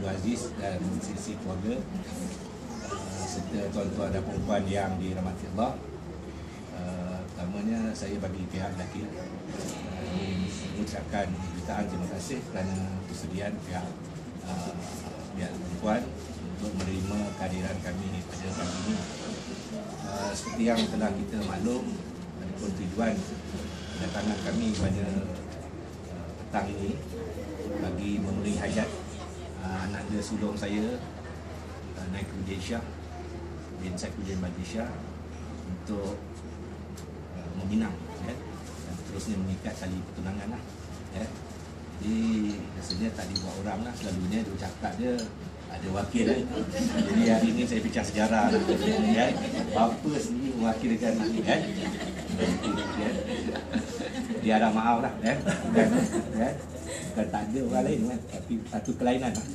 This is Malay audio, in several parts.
Abdul Aziz dan sisi keluarga, serta tuan-tuan dan perempuan yang dirahmati Allah. Pertamanya saya bagi pihak lelaki mengucapkan jutaan terima kasih kerana persediaan pihak perempuan untuk menerima kehadiran kami pada pagi ini. Seperti yang telah kita maklum, adapun tujuan kedatangan kami pada petang ini bagi memenuhi hajat anak dia sulung saya, Naikuddin Shah bin Saifuddin Badri untuk meminang dan terusnya mengikat tali pertunangan lah. Jadi rasanya tak dibuat orang lah, selalunya dia cakap dia ada wakil lah. Jadi hari ini saya bincang sejarah lah. Bapa sendiri mewakilkan kan. Dia ada maaf lah bukan tak ada orang lain kan, tapi satu kelainan lah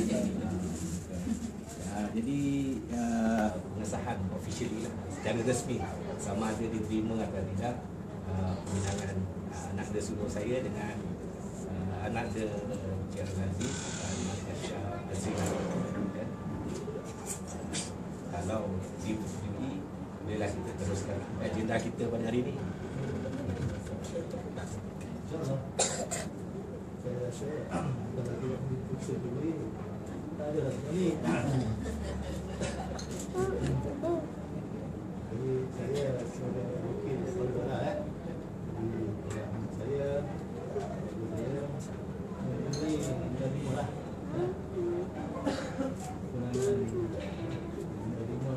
jadi pengesahan officially lah, secara resmi sama ada diterima atau tidak peminangan anak dia sulung saya dengan anak dia Cik Aziz Aziz kalau disetujui, bolehlah kita teruskan agenda kita pada hari ini. Saya rasa kalau tidak disetujui tak ada sekali. Jadi saya sebagai wakil keluarga saya ini menerima lah menerima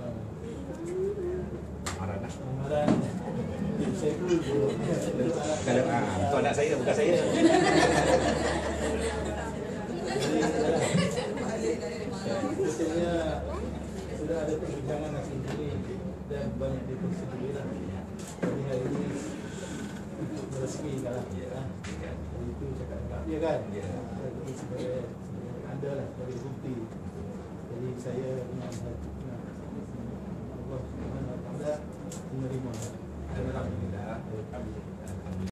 amaran saya pun itu anak saya, bukan saya. Sebenarnya sudah ada perbincangan sendiri dan banyak dipersetujui lah. Jadi hari ini untuk meresmikan lah. Itu cakap tak dia kan. Jadi sebagai anda lah sebagai bukti. Jadi saya dengan